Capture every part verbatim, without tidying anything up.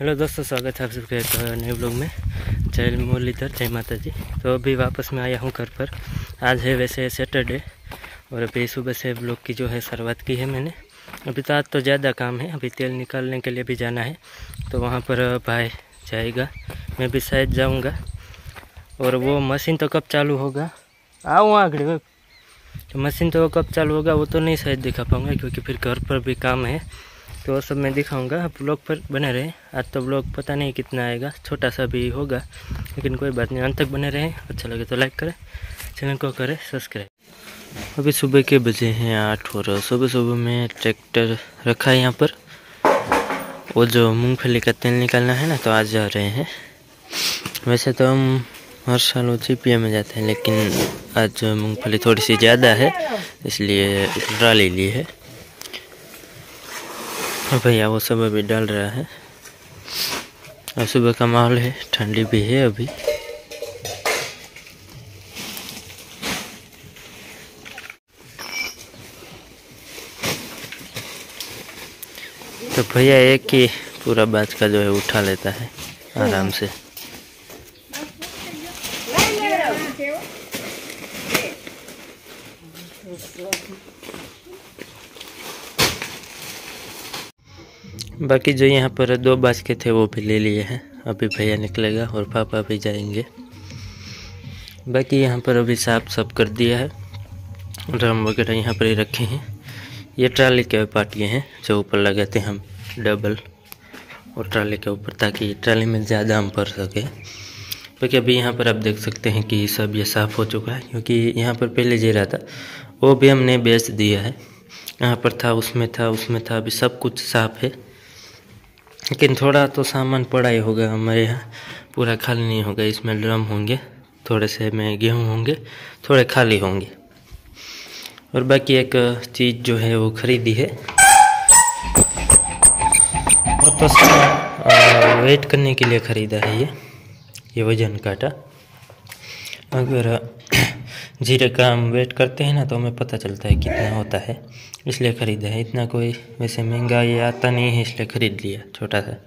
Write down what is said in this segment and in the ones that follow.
Hello दोस्तों, स्वागत है आप सबके एक नए ब्लॉग में। जय मुरलीधर, जय माता जी। तो अभी वापस में आया हूँ घर पर। आज है वैसे सैटरडे और अभी सुबह से ब्लॉग की जो है शुरुआत की है मैंने। अभी तो आज तो ज़्यादा काम है, अभी तेल निकालने के लिए भी जाना है, तो वहाँ पर भाई जाएगा, मैं भी शायद जाऊँगा। और वो मशीन तो कब चालू होगा, आओ आगे, तो मशीन तो कब चालू होगा वो तो नहीं शायद दिखा पाऊँगा, क्योंकि फिर घर पर भी काम है, तो वो सब मैं दिखाऊंगा। आप ब्लॉग पर बने रहें। आज तो ब्लॉग पता नहीं कितना आएगा, छोटा सा भी होगा, लेकिन कोई बात नहीं, अंत तक बने रहें। अच्छा लगे तो लाइक करें, चैनल को करें सब्सक्राइब। अभी सुबह के बजे हैं आठ और सुबह सुबह में ट्रैक्टर रखा है यहाँ पर। वो जो मूंगफली का तेल निकालना है ना, तो आज जा रहे हैं। वैसे तो हम हर साल वो चिपिया में जाते हैं, लेकिन आज मूँगफली थोड़ी सी ज़्यादा है, इसलिए ट्राली ली है। भैया वो सब अभी डाल रहा है। और सुबह का माहौल है, ठंडी भी है अभी। तो भैया एक ही पूरा बाज का जो है उठा लेता है आराम से। बाकी जो यहाँ पर दो बास्के थे वो भी ले लिए हैं। अभी भैया निकलेगा और पापा भी जाएंगे। बाकी यहाँ पर अभी साफ सब कर दिया है, ड्रम वगैरह यहाँ पर ही रखे हैं। ये ट्राली के पाटिए हैं जो ऊपर लगाते हैं हम डबल, और ट्राली के ऊपर, ताकि ट्राली में ज़्यादा हम भर सके। बाकी अभी यहाँ पर आप देख सकते हैं कि सब ये साफ़ हो चुका है, क्योंकि यहाँ पर पहले जीरा था वो भी हमने बेच दिया है। यहाँ पर था, उसमें था, उसमें था, अभी सब कुछ साफ़ है। लेकिन थोड़ा तो सामान पड़ा ही होगा हमारे यहाँ, पूरा खाली नहीं होगा। इसमें ड्रम होंगे, थोड़े से में गेहूँ होंगे, थोड़े खाली होंगे। और बाकी एक चीज़ जो है वो ख़रीदी है, और तो सामान वेट करने के लिए ख़रीदा है ये ये वजन काटा। अगर जीरे का हम वेट करते हैं ना, तो हमें पता चलता है कितना होता है, इसलिए ख़रीदा है। इतना कोई वैसे महंगा ये आता नहीं है, इसलिए ख़रीद लिया छोटा सा।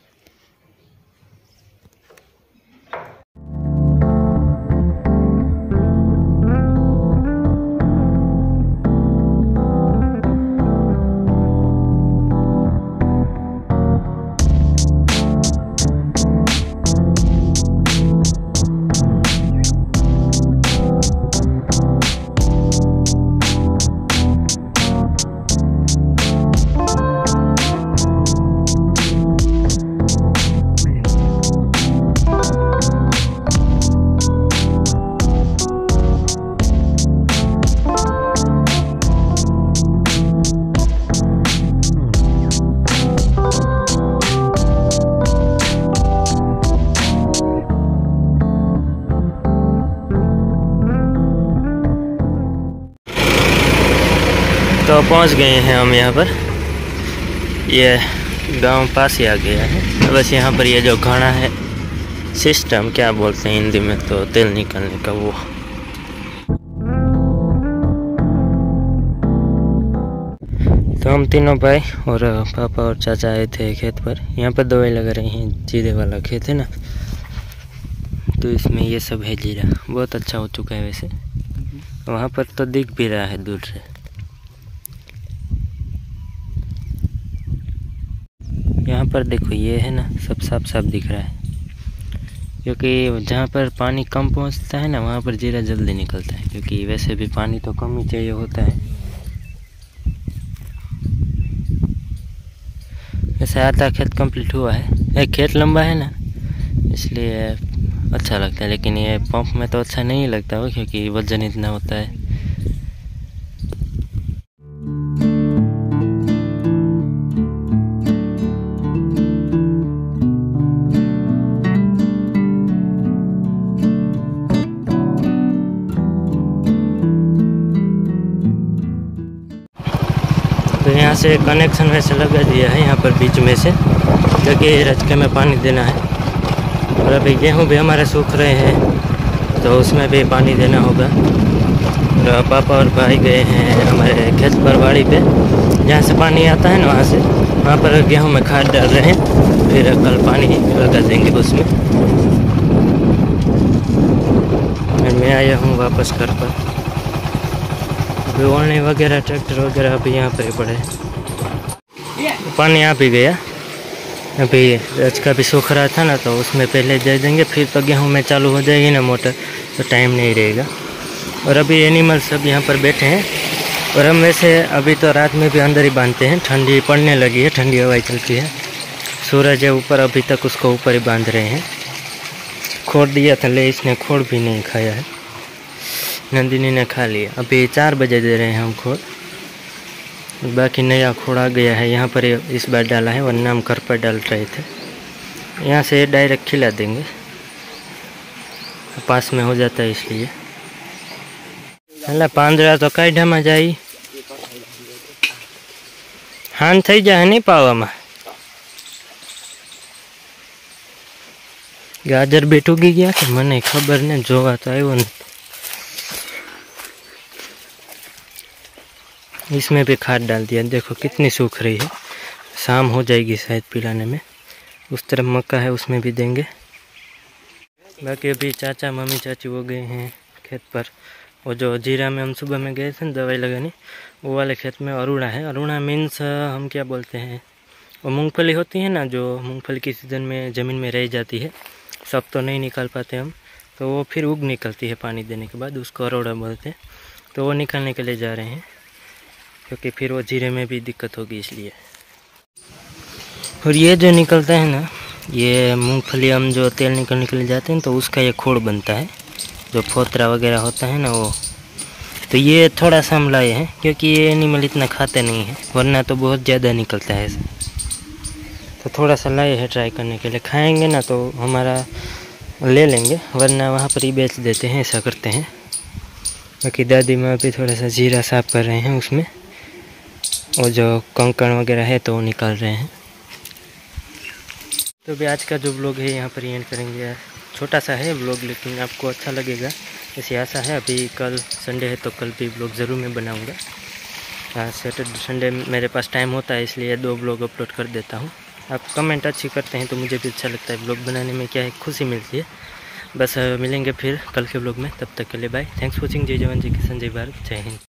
तो पहुंच गए हैं हम यहाँ पर। ये गांव पास ही आ गया है। बस यहाँ पर ये जो घड़ा है, सिस्टम क्या बोलते हैं हिंदी में, तो तेल निकालने का वो। तो हम तीनों भाई और पापा और चाचा आए थे खेत पर। यहाँ पर दवाई लगा रहे हैं, जीरे वाला खेत है ना, तो इसमें ये सब है जीरा। बहुत अच्छा हो चुका है वैसे, वहाँ पर तो दिख भी रहा है दूर से। यहाँ पर देखो, ये है ना, सब साफ साफ दिख रहा है, क्योंकि जहाँ पर पानी कम पहुँचता है ना, वहाँ पर जीरा जल्दी निकलता है, क्योंकि वैसे भी पानी तो कम ही चाहिए होता है। वैसे आधा खेत कंप्लीट हुआ है, एक खेत लंबा है ना, इसलिए अच्छा लगता है। लेकिन ये पंप में तो अच्छा नहीं लगता हो, क्योंकि वजन इतना होता है। तो यहाँ से कनेक्शन वैसे लगा दिया है यहाँ पर बीच में से, क्योंकि रचके में पानी देना है। और अभी गेहूँ भी हमारे सूख रहे हैं, तो उसमें भी पानी देना होगा। और पापा और भाई गए हैं हमारे खेत पर बाड़ी पे, जहाँ से पानी आता है ना, वहाँ से वहाँ पर गेहूँ में खाद डाल रहे हैं। फिर कल पानी लगा देंगे उसमें। मैं आया हूँ वापस घर पर। अभी ओढ़ने वगैरह ट्रैक्टर वगैरह अभी यहाँ पर ही पड़े, पानी यहाँ भी गया। अभी आज का भी सूख रहा था ना, तो उसमें पहले दे देंगे, फिर तो गेहूँ में चालू हो जाएगी ना मोटर, तो टाइम नहीं रहेगा। और अभी एनिमल सब यहाँ पर बैठे हैं, और हम वैसे अभी तो रात में भी अंदर ही बांधते हैं। ठंडी पड़ने लगी है, ठंडी हवाई चलती है, सूरज है ऊपर, अभी तक उसको ऊपर ही बांध रहे हैं। खोड़ दिया था ले, इसने खोड़ भी नहीं खाया है, नंदिनी ने खा लिया। अभी चार बजे दे रहे हैं हम खोड़, बाकी नया खोड़ आ गया है यहाँ पर, इस बार डाला है, वरना हम घर पर डाल रहे थे। यहाँ से डायरेक्ट खिला देंगे, पास में हो जाता है इसलिए। अल्लाह પાંદડા तो કાઢામાં જાય, હાન થઈ જાય નહીં પાવામાં। गाजर भी टूगी गया कि मने खबर नहीं, जोवा तो आयो नहीं। इसमें भी खाद डाल दिया, देखो कितनी सूख रही है, शाम हो जाएगी शायद पिलाने में। उस तरफ मक्का है, उसमें भी देंगे। बाकी अभी चाचा मम्मी चाची वो गए हैं खेत पर। वो जो जीरा में हम सुबह में गए थे ना दवाई लगाने, वो वाले खेत में अरुणा है। अरुणा मीन्स हम क्या बोलते हैं, वो मूंगफली होती है ना, जो मूंगफली की सीज़न में ज़मीन में रह जाती है, सब तो नहीं निकाल पाते हम, तो वो फिर उग निकलती है पानी देने के बाद, उसको अरोड़ा बोलते हैं। तो वो निकालने के लिए जा रहे हैं, क्योंकि फिर वो जीरे में भी दिक्कत होगी इसलिए। और ये जो निकलता है ना, ये मूंगफली हम जो तेल निकलने के लिए जाते हैं, तो उसका ये खोड़ बनता है, जो फोतरा वगैरह होता है ना वो। तो ये थोड़ा सा हम लाए हैं, क्योंकि ये एनिमल इतना खाते नहीं है, वरना तो बहुत ज़्यादा निकलता है ऐसा। तो थोड़ा सा लाए हैं ट्राई करने के लिए, खाएंगे ना तो हमारा ले लेंगे, वरना वहाँ पर ही बेच देते हैं, ऐसा करते हैं। बाकी दादी माँ भी थोड़ा सा जीरा साफ कर रहे हैं, उसमें और जो कंकड़ वगैरह है तो वो निकाल रहे हैं। तो भी आज का जो ब्लॉग है यहाँ पर एंड करेंगे। छोटा सा है ब्लॉग, लेकिन आपको अच्छा लगेगा ऐसी आशा है। अभी कल संडे है, तो कल भी ब्लॉग ज़रूर मैं बनाऊँगा। हाँ, सैटरडे संडे मेरे पास टाइम होता है, इसलिए दो ब्लॉग अपलोड कर देता हूँ। आप कमेंट अच्छी करते हैं तो मुझे भी अच्छा लगता है, ब्लॉग बनाने में क्या है, खुशी मिलती है। बस मिलेंगे फिर कल के ब्लॉग में, तब तक के लिए बाय। Thanks for watching. जय जवान जय किसान जय भारत, जय हिंद।